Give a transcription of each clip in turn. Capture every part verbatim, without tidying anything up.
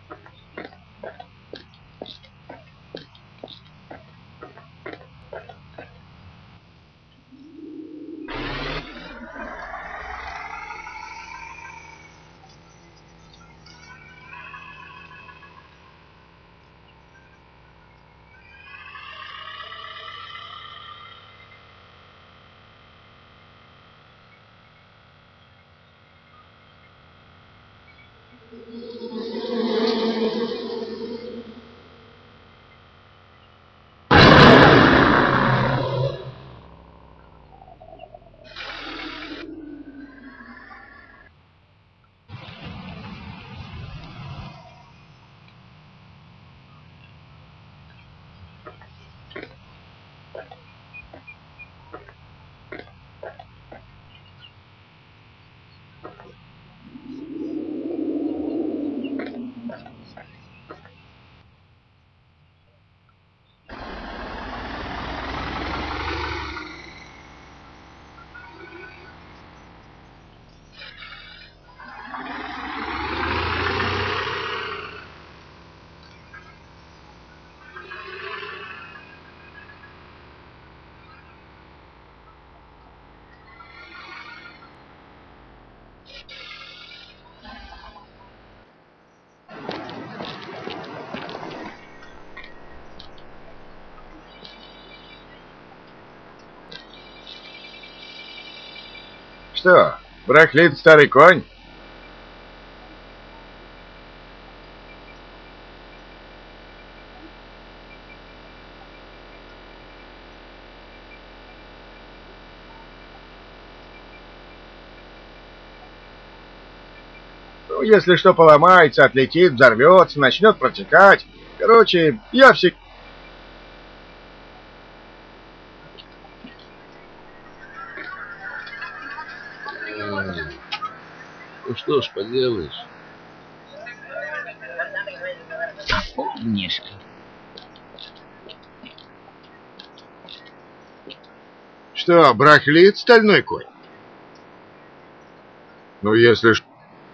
Что, брахлит старый конь? Ну, если что поломается, отлетит, взорвется, начнет протекать. Короче, я всегда... Ну что ж поделаешь. Помнишь? Что, брахлит стальной конь? Ну, если ж...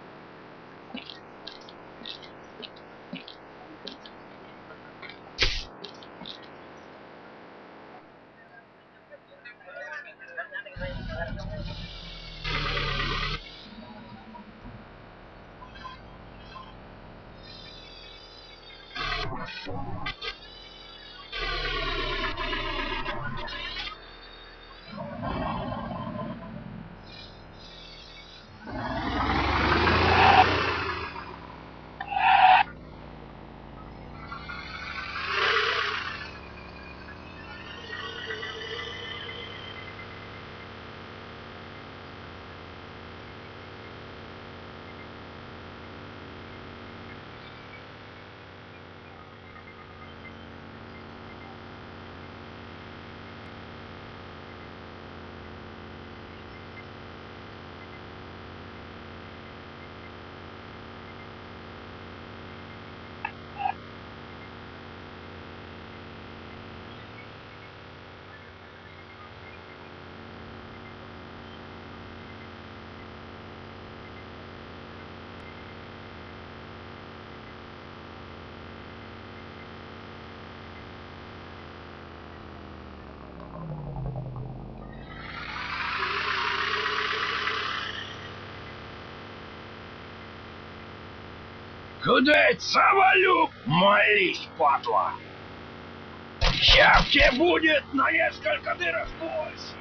Куда самолюб, молись, падла! Сейчас тебе будет на несколько дырок больше!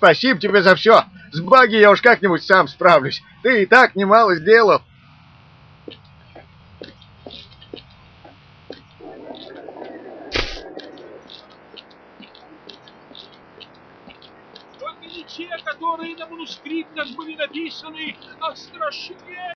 Спасибо тебе за все. С баги я уж как-нибудь сам справлюсь. Ты и так немало сделал. Только не те, которые на манускриптах были написаны, а страшнее.